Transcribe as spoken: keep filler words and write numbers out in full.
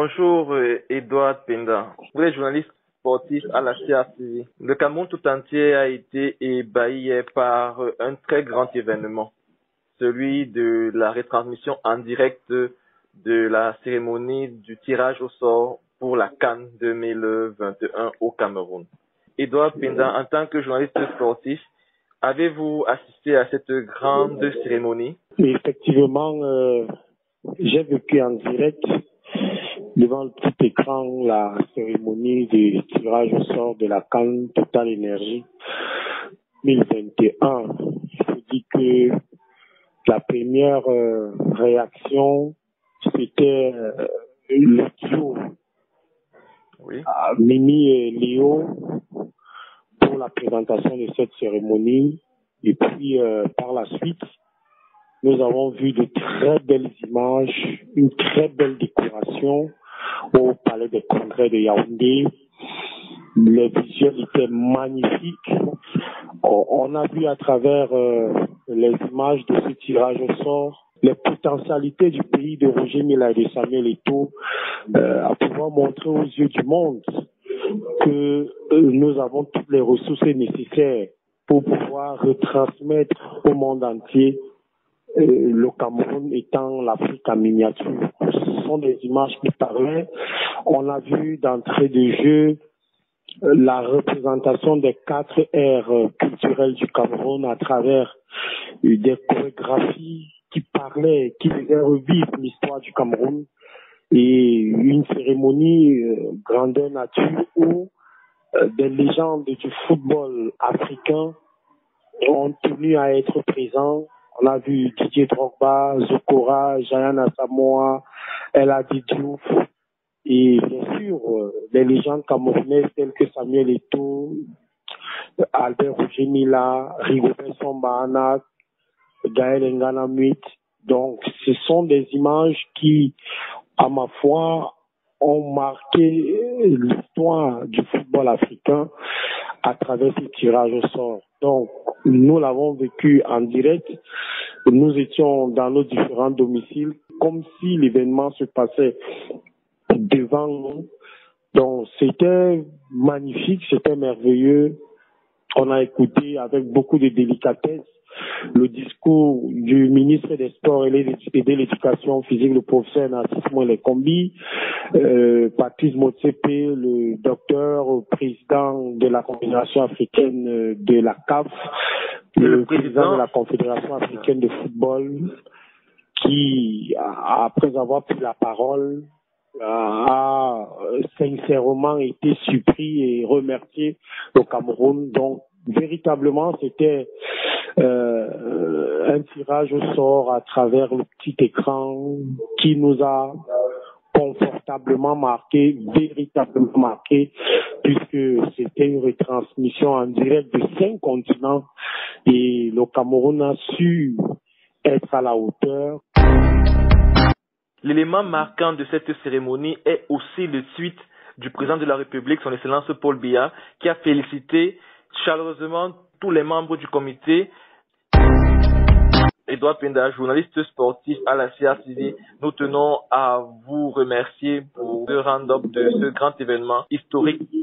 Bonjour, euh, Edouard Penda. Vous êtes journaliste sportif à la C R T V. Le Cameroun tout entier a été ébahi hier par euh, un très grand événement, celui de la retransmission en direct de la cérémonie du tirage au sort pour la CAN deux mille vingt et un au Cameroun. Edouard Penda, en tant que journaliste sportif, avez-vous assisté à cette grande cérémonie? Oui, effectivement, euh, j'ai vécu en direct devant le petit écran la cérémonie du tirage au sort de la CAN Total Énergie deux mille vingt et un. Je vous dis que la première euh, réaction, c'était euh, le duo, Oui. euh, Mimi et Léo, pour la présentation de cette cérémonie. Et puis, euh, par la suite, nous avons vu de très belles images, une très belle décoration au Palais des Congrès de Yaoundé. Les visuels étaient magnifiques. On a vu à travers euh, les images de ce tirage au sort les potentialités du pays de Roger Milla et de Samuel Eto'o euh, à pouvoir montrer aux yeux du monde que euh, nous avons toutes les ressources nécessaires pour pouvoir retransmettre au monde entier euh, le Cameroun étant l'Afrique en miniature. Ce sont des images qui parlaient. On a vu d'entrée de jeu euh, la représentation des quatre aires culturelles du Cameroun à travers euh, des chorégraphies qui parlaient, qui faisaient revivre l'histoire du Cameroun, et une cérémonie euh, grandeur nature où euh, des légendes du football africain ont tenu à être présents. On a vu Didier Drogba, Zokora, Giant Asamoah, El Hadji Diouf, et bien sûr euh, des légendes camerounaises telles que Samuel Eto'o, Albert Roger Milla, Rigobert Samba Anak, Gaël Ngana Muit. Donc ce sont des images qui, à ma foi, ont marqué l'histoire du football africain à travers ce tirage au sort. Donc, nous l'avons vécu en direct. Nous étions dans nos différents domiciles, comme si l'événement se passait devant nous. Donc, c'était magnifique, c'était merveilleux. On a écouté avec beaucoup de délicatesse le discours du ministre des Sports et de l'Éducation physique, le professeur Narcisse Moelle-Kombi, euh, Patrice Motsepe, le docteur, président de la Confédération africaine de la C A F, le, le président, président de la Confédération africaine de football, qui, après avoir pris la parole, a sincèrement été surpris et remercié le Cameroun. Donc, véritablement, c'était euh, un tirage au sort à travers le petit écran qui nous a confortablement marqué, véritablement marqué, puisque c'était une retransmission en direct de cinq continents et le Cameroun a su être à la hauteur. L'élément marquant de cette cérémonie est aussi le tweet du président de la République, son Excellence Paul Biya, qui a félicité chaleureusement tous les membres du comité. Edouard Penda, journaliste sportif à la C R T V, nous tenons à vous remercier pour le round-up de ce grand événement historique